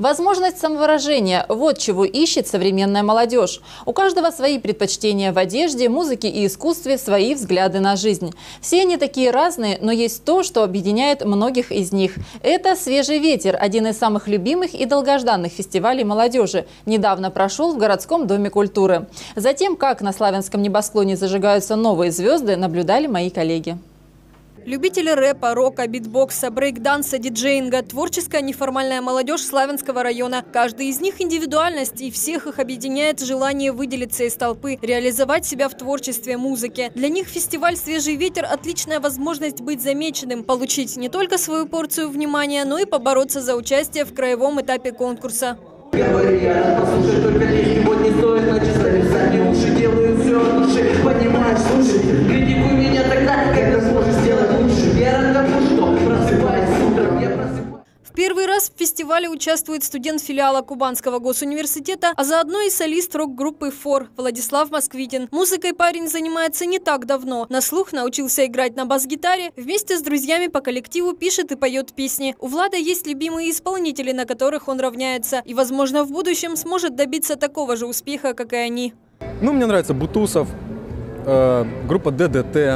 Возможность самовыражения – вот чего ищет современная молодежь. У каждого свои предпочтения в одежде, музыке и искусстве, свои взгляды на жизнь. Все они такие разные, но есть то, что объединяет многих из них. Это «Свежий ветер» – один из самых любимых и долгожданных фестивалей молодежи. Недавно прошел в городском доме культуры. Затем, как на славянском небосклоне зажигаются новые звезды, наблюдали мои коллеги. Любители рэпа, рока, битбокса, брейк-данса, диджеинга, творческая неформальная молодежь Славянского района. Каждый из них индивидуальность, и всех их объединяет желание выделиться из толпы, реализовать себя в творчестве, музыке. Для них фестиваль «Свежий ветер» – отличная возможность быть замеченным, получить не только свою порцию внимания, но и побороться за участие в краевом этапе конкурса. Говорят, послушай, только лишний год не стоит начисто, сами уши делают все от души, понимаешь, слушай, критикуй меня тогда, когда сможешь сделать лучше, вера тому, что просыпаясь утром, я просыпаюсь. В первый раз в фестивале участвует студент филиала Кубанского госуниверситета, а заодно и солист рок-группы «Фор» Владислав Москвитин. Музыкой парень занимается не так давно. На слух научился играть на бас-гитаре. Вместе с друзьями по коллективу пишет и поет песни. У Влада есть любимые исполнители, на которых он равняется. И, возможно, в будущем сможет добиться такого же успеха, как и они. Мне нравится Бутусов, группа ДДТ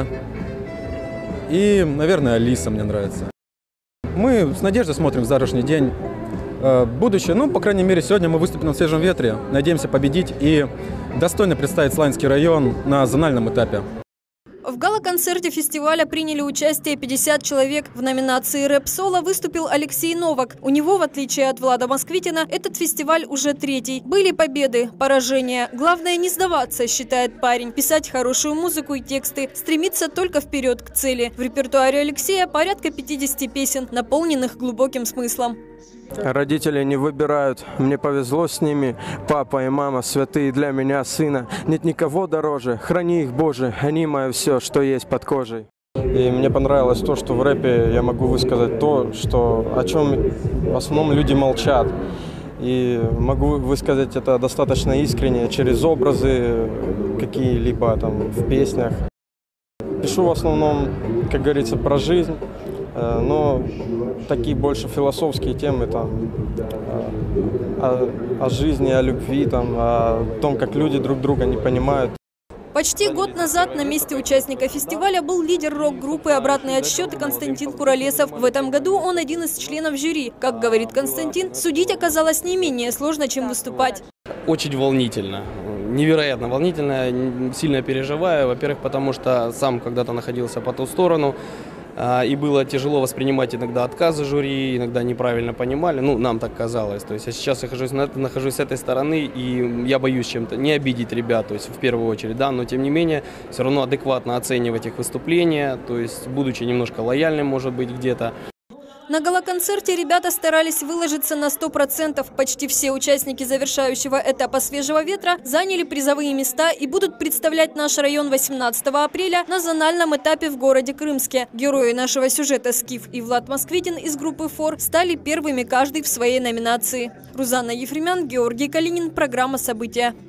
и, наверное, Алиса мне нравится. Мы с надеждой смотрим в завтрашний день, будущее. По крайней мере, сегодня мы выступим на «Свежем ветре». Надеемся победить и достойно представить Славянский район на зональном этапе. В гала-концерте фестиваля приняли участие 50 человек. В номинации «Рэп-соло» выступил Алексей Новак. У него, в отличие от Влада Москвитина, этот фестиваль уже третий. Были победы, поражения. Главное не сдаваться, считает парень. Писать хорошую музыку и тексты. Стремиться только вперед к цели. В репертуаре Алексея порядка 50 песен, наполненных глубоким смыслом. Родители не выбирают, мне повезло с ними. Папа и мама святые для меня сына. Нет никого дороже, храни их, Боже, они мое все, что есть под кожей. И мне понравилось то, что в рэпе я могу высказать то, о чем в основном люди молчат. И могу высказать это достаточно искренне, через образы какие-либо в песнях. Пишу в основном, как говорится, про жизнь. Но такие больше философские темы о жизни, о любви, о том, как люди друг друга не понимают. Почти год назад на месте участника фестиваля был лидер рок-группы «Обратный отсчет» Константин Куролесов. В этом году он один из членов жюри. Как говорит Константин, судить оказалось не менее сложно, чем выступать. Очень волнительно. Невероятно волнительно. Сильно переживаю. Во-первых, потому что сам когда-то находился по ту сторону. И было тяжело воспринимать иногда отказы жюри, иногда неправильно понимали, нам так казалось. То есть я сейчас нахожусь с этой стороны, и я боюсь чем-то не обидеть ребят, то есть в первую очередь, да, но тем не менее все равно адекватно оценивать их выступления, то есть будучи немножко лояльным, может быть, где-то. На гала-концерте ребята старались выложиться на 100%. Почти все участники завершающего этапа «Свежего ветра» заняли призовые места и будут представлять наш район 18 апреля на зональном этапе в городе Крымске. Герои нашего сюжета Скиф и Влад Москвитин из группы «Фор» стали первыми каждый в своей номинации. Рузанна Ефремян, Георгий Калинин. Программа «События».